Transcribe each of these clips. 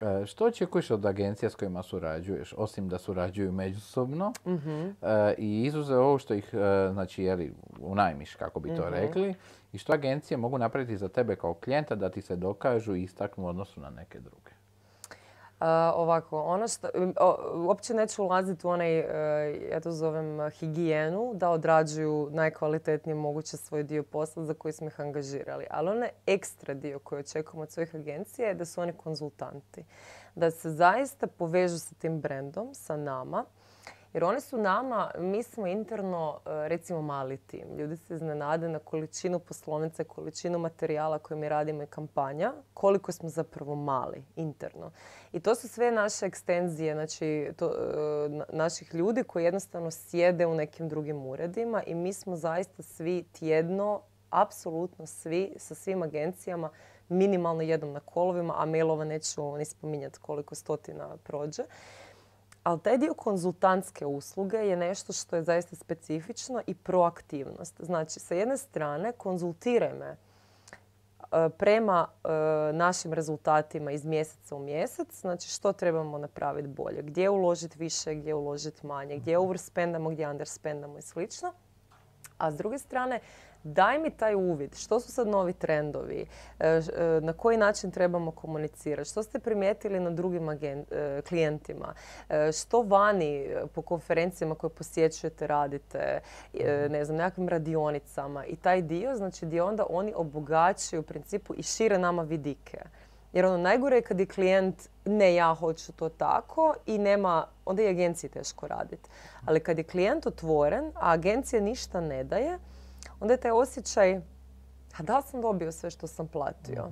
Što očekuješ od agencija s kojima surađuješ, osim da surađuju međusobno? I izuzev ovo što ih, znači, unajmiš, kako bi to rekli, i što agencije mogu napraviti za tebe kao klijenta da ti se dokažu i istaknu u odnosu na neke druge? Ovako, ono što, uopće neću ulaziti u onaj, ja to zovem higijenu, da odrađuju najkvalitetnije moguće svoj dio posla za koji smo ih angažirali. Ali onaj ekstra dio koji očekujemo od svojih agencija je da su oni konzultanti. Da se zaista povežu sa tim brendom, sa nama. Jer oni su nama, mi smo interno, recimo, mali tim. Ljudi se iznenade na količinu poslovnice, količinu materijala koje mi radimo i kampanja, koliko smo zapravo mali interno. I to su sve naše ekstenzije, znači naših ljudi koji jednostavno sjede u nekim drugim uredima i mi smo zaista svi tjedno, apsolutno svi, sa svim agencijama, minimalno jednom na kolovima, a mailova neću ni spominjati koliko stotina prođe. Ali taj dio konzultantske usluge je nešto što je zaista specifično i proaktivnost. Znači, sa jedne strane, konzultiraj me prema našim rezultatima iz mjeseca u mjesec. Znači, što trebamo napraviti bolje, gdje uložiti više, gdje uložiti manje, gdje overspendamo, gdje underspendamo i slično. A s druge strane, daj mi taj uvid. Što su sad novi trendovi? Na koji način trebamo komunicirati? Što ste primijetili na drugim klijentima? Što vani po konferencijama koje posjećujete radite? Ne znam, nekakvim radionicama. I taj dio, znači gdje onda oni obogaćuju u principu i šire nama vidike. Jer ono najgore je kad je klijent ne ja hoću to tako i nema, onda i agenciji teško raditi. Ali kad je klijent otvoren, a agencija ništa ne daje, onda je taj osjećaj, a da li sam dobio sve što sam platio?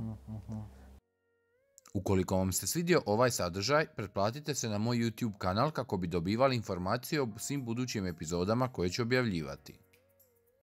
Ukoliko vam se svidio ovaj sadržaj, pretplatite se na moj YouTube kanal kako bi dobivali informacije o svim budućim epizodama koje ću objavljivati.